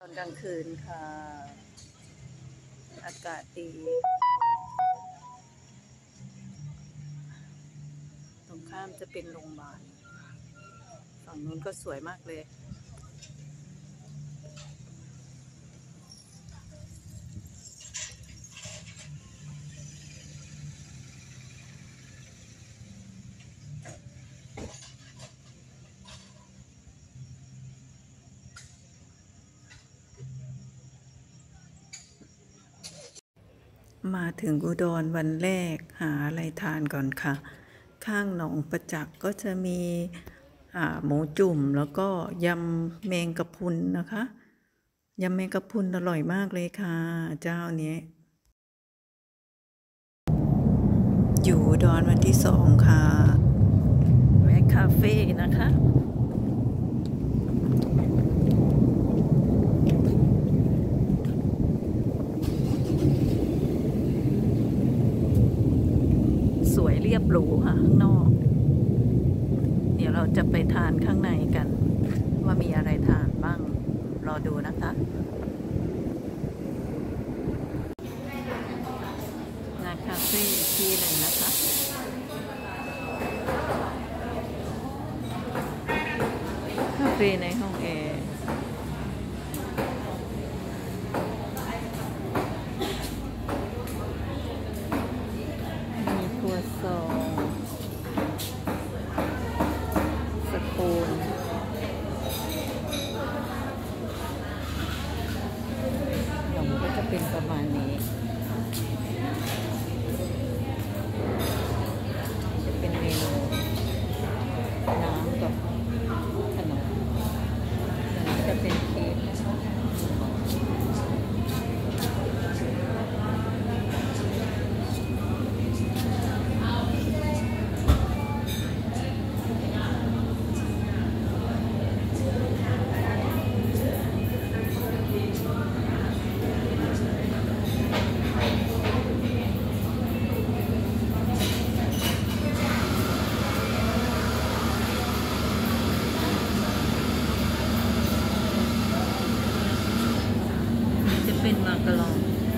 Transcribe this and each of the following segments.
ตอนกลางคืนค่ะ อากาศดีตรงข้ามจะเป็นโรงพยาบาลฝั่งนู้นก็สวยมากเลย มาถึงอุดรวันแรกหาอะไรทานก่อนค่ะ ข้างหนองประจักษ์ก็จะมีหมูจุ่มแล้วก็ยำแมงกะพรุนนะคะ ยำแมงกะพรุนอร่อยมากเลยค่ะเจ้านี้อยู่อุดรวันที่2ค่ะแวะคาเฟ่นะคะสวยเรียบหรูค่ะข้างนอก เดี๋ยวเราจะไปทานข้างในกันว่ามีอะไรทานบ้างรอดูนะคะงานคาเฟ่ที่หนึ่งนะคะคาเฟ่ในห้องแอร์มีครัวซองสปูนขนมก็จะเป็นประมาณนี้จะเป็นเมนูน้ำกับขนมแล้วจะเป็นเค้กจะเป็นมากะลอง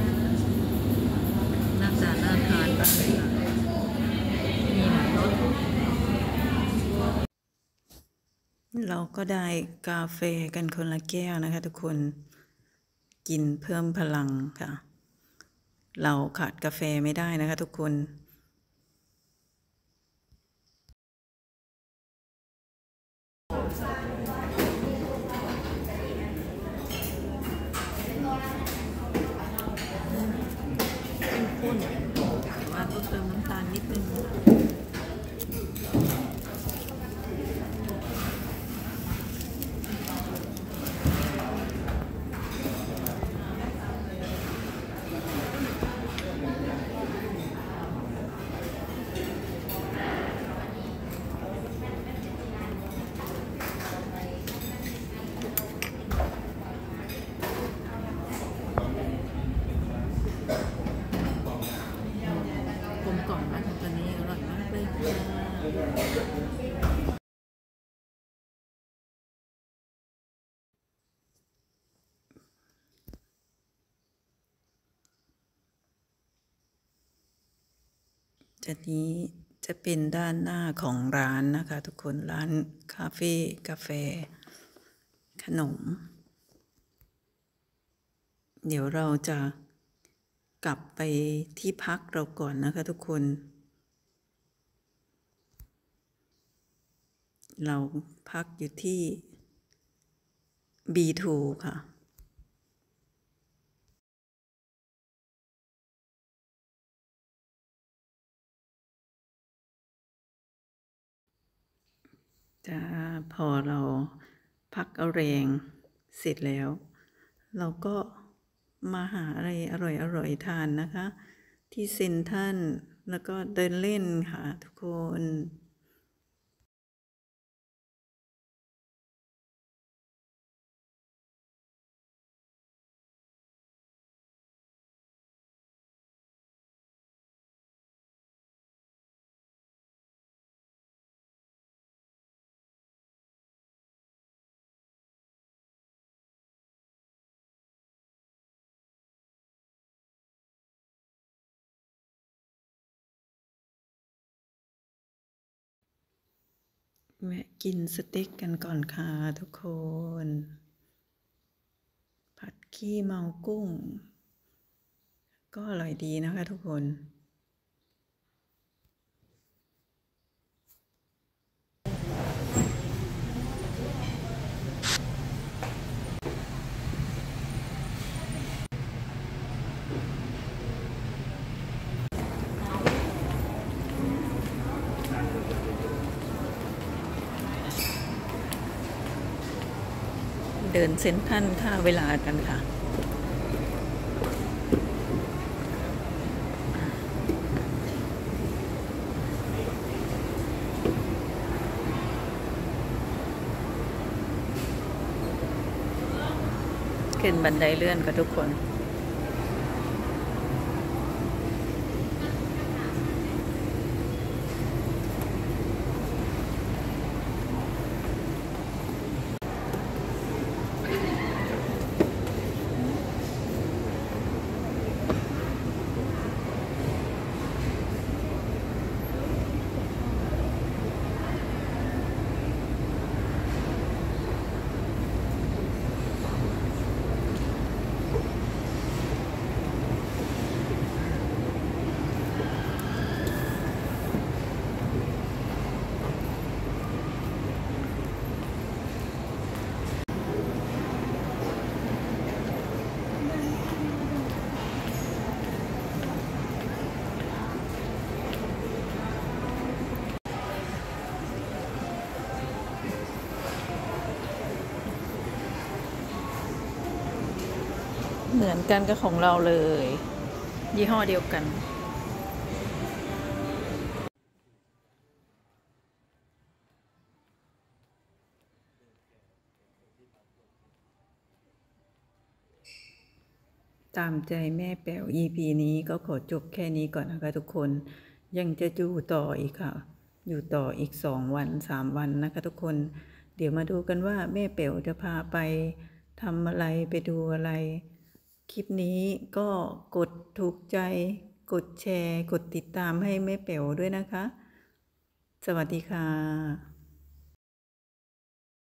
หน้าตาน่าทานมากเลยค่ะมีหลายรสเราก็ได้กาแฟกันคนละแก้วนะคะทุกคนกินเพิ่มพลังค่ะเราขาดกาแฟไม่ได้นะคะทุกคนเป็นข้นว่าต้องเติมน้ำตาลนิดนึงกลมกล่อมมากตอนนี้อร่อยมากเลยค่ะจะนี้จะเป็นด้านหน้าของร้านนะคะทุกคนร้านคาเฟ่กาแฟขนมเดี๋ยวเราจะกลับไปที่พักเราก่อนนะคะทุกคนเราพักอยู่ที่ B2 ค่ะจะพอเราพักเอาแรงเสร็จแล้วเราก็มาหาอะไรอร่อยทานนะคะที่เซ็นทรัลแล้วก็เดินเล่นค่ะทุกคนแวะกินสเต็กกันก่อนค่ะทุกคนผัดขี้เมากุ้งก็อร่อยดีนะคะทุกคนเดินเซ็นทรัลท่าเวลากันค่ะขึ้นบันไดเลื่อนค่ะทุกคนเหมือนกันกับของเราเลยยี่ห้อเดียวกันตามใจแม่แป๋ว EP นี้ก็ขอจบแค่นี้ก่อนนะคะทุกคนยังจะอยู่ต่ออีกค่ะอยู่ต่ออีก2 วัน3 วันนะคะทุกคนเดี๋ยวมาดูกันว่าแม่แป๋วจะพาไปทำอะไรไปดูอะไรคลิปนี้ก็กดถูกใจกดแชร์กดติดตามให้แม่แป๋วด้วยนะคะสวัสดีค่ะ